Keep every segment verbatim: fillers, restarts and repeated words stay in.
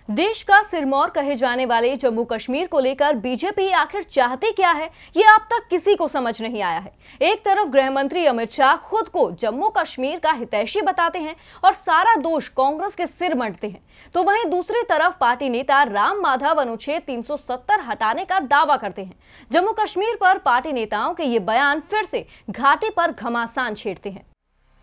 देश का सिरमौर कहे जाने वाले जम्मू कश्मीर को लेकर बीजेपी आखिर चाहती क्या है, ये अब तक किसी को समझ नहीं आया है। एक तरफ गृह मंत्री अमित शाह खुद को जम्मू कश्मीर का हितैषी बताते हैं और सारा दोष कांग्रेस के सिर मढ़ते हैं, तो वहीं दूसरी तरफ पार्टी नेता राम माधव अनुच्छेद तीन सौ सत्तर हटाने का दावा करते हैं। जम्मू कश्मीर पर पार्टी नेताओं के ये बयान फिर से घाटी पर घमासान छेड़ते हैं।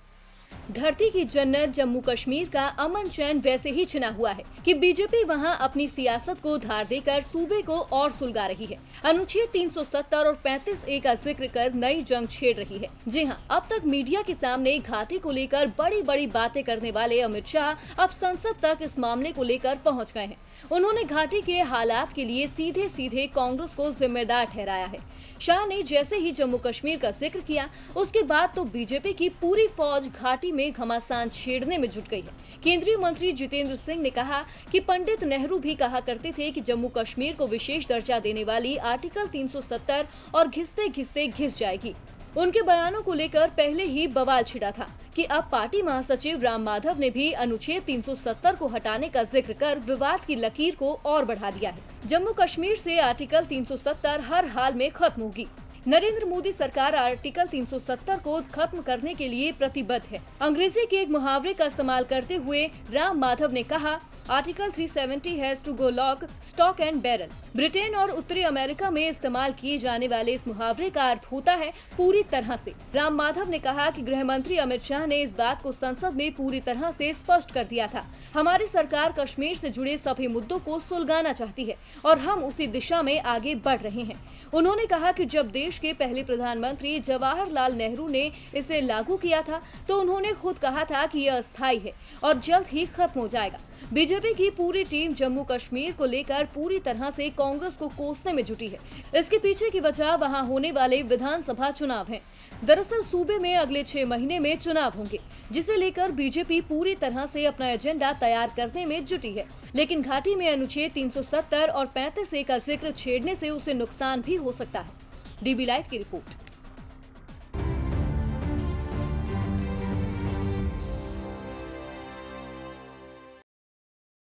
धरती की जन्नत जम्मू कश्मीर का अमन चैन वैसे ही छिना हुआ है कि बीजेपी वहां अपनी सियासत को धार देकर सूबे को और सुलगा रही है। अनुच्छेद तीन सौ सत्तर और पैंतीस ए का जिक्र कर नई जंग छेड़ रही है। जी हां, अब तक मीडिया के सामने घाटी को लेकर बड़ी बड़ी बातें करने वाले अमित शाह अब संसद तक इस मामले को लेकर पहुँच गए हैं। उन्होंने घाटी के हालात के लिए सीधे सीधे कांग्रेस को जिम्मेदार ठहराया है। शाह ने जैसे ही जम्मू कश्मीर का जिक्र किया, उसके बाद तो बीजेपी की पूरी फौज घाटी में घमासान छेड़ने में जुट गई है। केंद्रीय मंत्री जितेंद्र सिंह ने कहा कि पंडित नेहरू भी कहा करते थे कि जम्मू कश्मीर को विशेष दर्जा देने वाली आर्टिकल तीन सौ सत्तर और घिसते घिसते घिस जाएगी। उनके बयानों को लेकर पहले ही बवाल छिड़ा था कि अब पार्टी महासचिव राम माधव ने भी अनुच्छेद तीन सौ सत्तर को हटाने का जिक्र कर विवाद की लकीर को और बढ़ा दिया है। जम्मू कश्मीर से आर्टिकल तीन सौ सत्तर हर हाल में खत्म होगी। नरेंद्र मोदी सरकार आर्टिकल तीन सौ सत्तर को खत्म करने के लिए प्रतिबद्ध है। अंग्रेजी के एक मुहावरे का इस्तेमाल करते हुए राम माधव ने कहा, आर्टिकल तीन सौ सत्तर has to go lock stock and barrel. Britain और उत्तरी अमेरिका में इस्तेमाल किए जाने वाले इस मुहावरे का अर्थ होता है पूरी तरह से। राम माधव ने कहा कि गृह मंत्री अमित शाह ने इस बात को संसद में पूरी तरह से स्पष्ट कर दिया था। हमारी सरकार कश्मीर से जुड़े सभी मुद्दों को सुलगाना चाहती है और हम उसी दिशा में आगे बढ़ रहे हैं। उन्होंने कहा कि जब देश के पहले प्रधानमंत्री जवाहरलाल नेहरू ने इसे लागू किया था, तो उन्होंने खुद कहा था कि यह अस्थायी है और जल्द ही खत्म हो जाएगा। बीजेपी की पूरी टीम जम्मू कश्मीर को लेकर पूरी तरह से कांग्रेस को कोसने में जुटी है। इसके पीछे की वजह वहां होने वाले विधानसभा चुनाव हैं। दरअसल सूबे में अगले छह महीने में चुनाव होंगे, जिसे लेकर बीजेपी पूरी तरह से अपना एजेंडा तैयार करने में जुटी है। लेकिन घाटी में अनुच्छेद तीन सौ सत्तर और पैंतीस ए का जिक्र छेड़ने से उसे नुकसान भी हो सकता है। डीबी लाइव की रिपोर्ट।